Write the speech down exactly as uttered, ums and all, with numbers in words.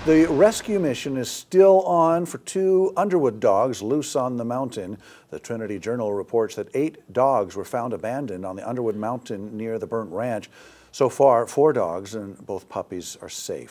The rescue mission is still on for two Underwood dogs loose on the mountain. The Trinity Journal reports that eight dogs were found abandoned on the Underwood Mountain near the burnt ranch. So far, four dogs and both puppies are safe.